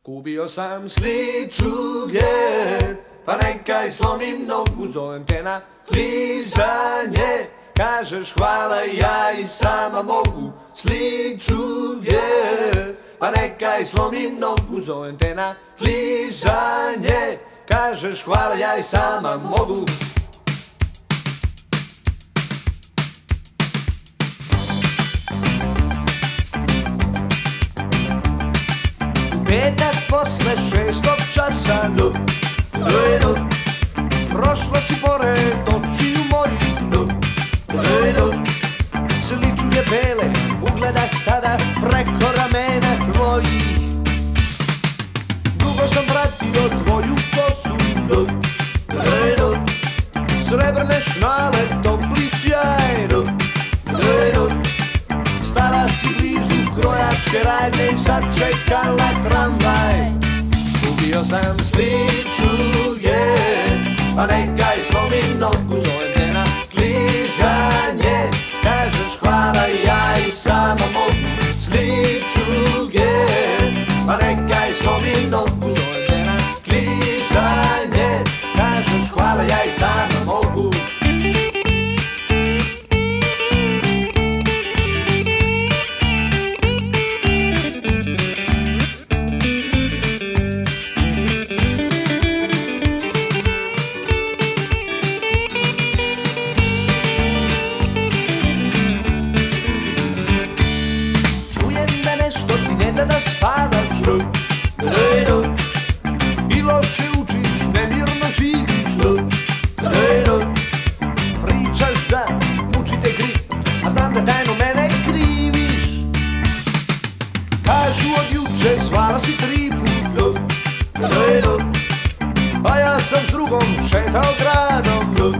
Kupio sam sličuge, pa neka i slomim nogu, zovem te na klizanje. Kažeš hvala, ja i sama mogu. Sličuge, pa neka i slomim nogu, zovem te na klizanje. Kažeš hvala, ja i sama mogu. Petak posle 6. časa, prošla si pored očiju mojih, sličuge bele ugledah tada preko ramena tvojih. Dugo sam pratio tvoju kosu, srebrne šnale, topli sjaj, stala si blizu krojačke radnje i sad čekala tramvaj. Kupio sam sličuge, pa neka i slomim nogu, zovem te na klizanje. Kažeš hvala, ja i sama mogu. Sličuge, pa neka i slomim nogu, zovem te na klizanje. Kažeš hvala, ja i sama mogu. Da spavaš i loše učiš, nemirno živiš, pričaš da mučite grih, a znam da tajno mene kriviš. Kažu od juče zvala si 3 put, a ja sam s drugom šetao gradom.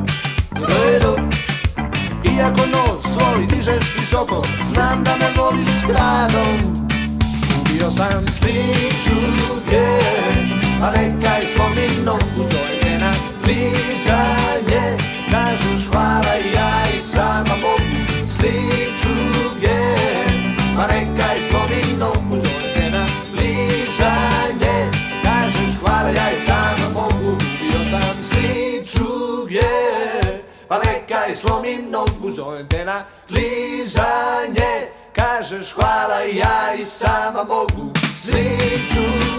Iako nos svoj dižeš visoko, znam da me voliš gradom. Kupio sam sličuge, pa neka i slomim nogu, zovem te na klizanje. Kažeš hvala, ja i sama mogu. Sličuge, pa neka i slomim nogu, zovem te na klizanje. Kažeš hvala, ja i sama mogu. Kupio sam sličuge, pa neka i slomim nogu, zovem te na klizanje. Kažeš hvala, ja i sama mogu. Sličuge.